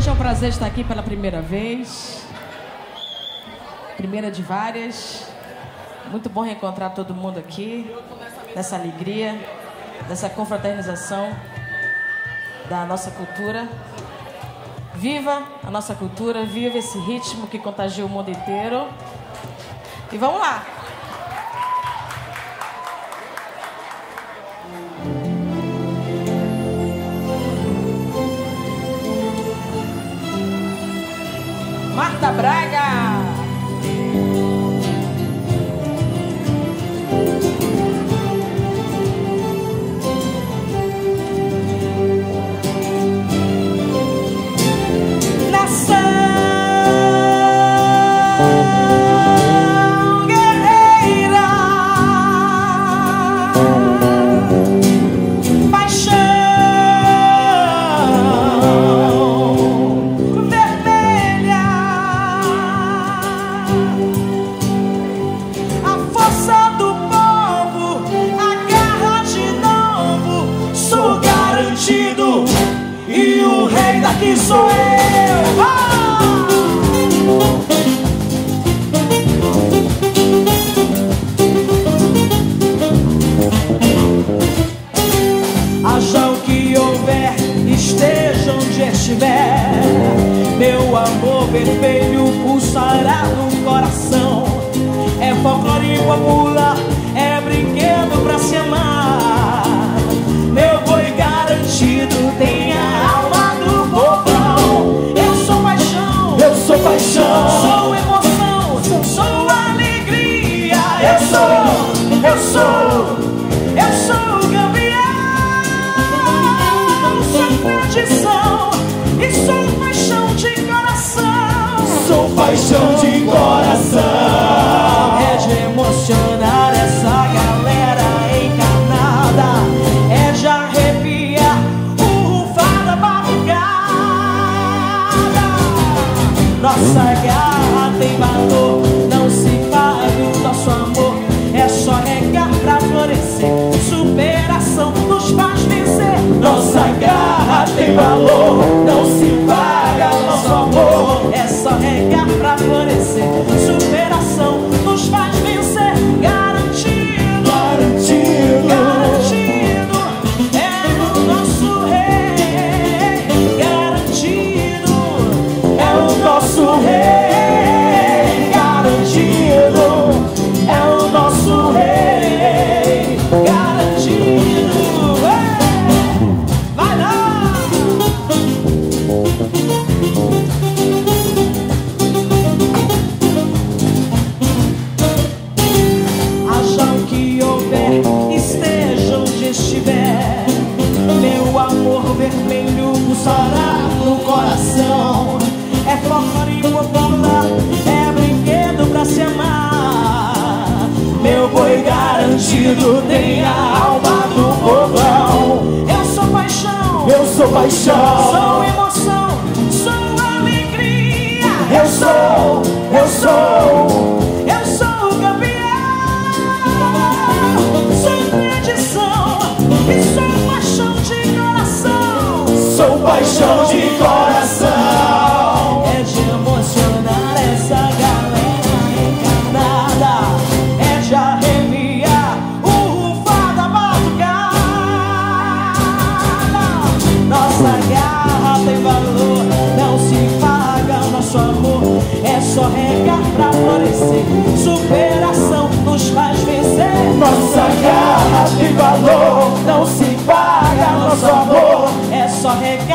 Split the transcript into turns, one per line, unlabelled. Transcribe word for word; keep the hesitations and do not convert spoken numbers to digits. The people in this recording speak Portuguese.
Hoje é um prazer estar aqui pela primeira vez. Primeira de várias. Muito bom reencontrar todo mundo aqui, nessa alegria, dessa confraternização da nossa cultura. Viva a nossa cultura, viva esse ritmo que contagia o mundo inteiro. E vamos lá! Marta Braga!
E o rei daqui sou eu. Ah! Haja o que houver, esteja onde estiver, meu amor vermelho pulsará no coração. É folclore popular, é brinquedo pra se amar. Meu boi garantido tem a alma do povão. Eu sou paixão, eu sou paixão, sou emoção, sou alegria. Eu sou, eu sou, eu sou campeão. Sou tradição e sou paixão de coração. Sou paixão de coração. É de emocionar essa galera encarnada. É de arrepiar o rufar da madrugada. Nossa garra tem valor, não se paga o nosso amor. É só regar pra florescer, superação nos faz vencer. Nossa garra tem valor, não se paga o nosso amor. É só regar pra florescer, superação nos faz vencer. Garantido, garantido, garantido. É o nosso rei, garantido. É o nosso rei, garantido. É o nosso rei, garantido. Vai lá! Haja o que houver, esteja onde estiver, meu amor vermelho pulsará no coração. É folclore popular, é brinquedo pra se amar. Meu boi garantido tem a alma do povão. Eu sou paixão, eu sou paixão, sou emoção, sou alegria. Eu sou, eu sou, eu sou campeão. Sou tradição e sou paixão de coração. Sou paixão de coração. É de emocionar essa galera encarnada. É de arrepiar o rufar da madrugada. Nossa garra tem valor, não se paga nosso amor. É só regar pra florescer, superação nos faz vencer. Nossa garra tem valor, não se paga nosso amor. É só regar